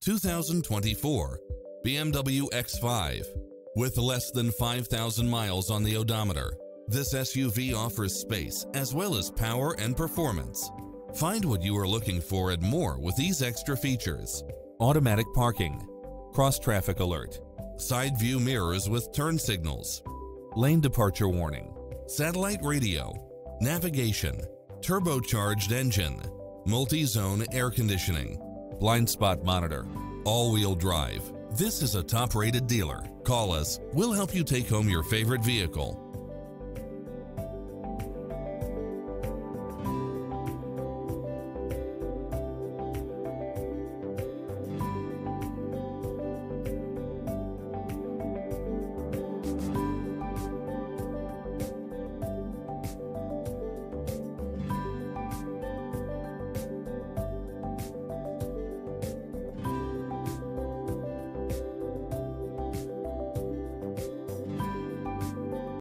2024 BMW X5. With less than 5,000 miles on the odometer, this SUV offers space as well as power and performance. Find what you are looking for and more with these extra features: automatic parking, cross-traffic alert, side view mirrors with turn signals, lane departure warning, satellite radio, navigation, turbocharged engine, multi-zone air conditioning, blind spot monitor, all-wheel drive. This is a top-rated dealer. Call us. We'll help you take home your favorite vehicle.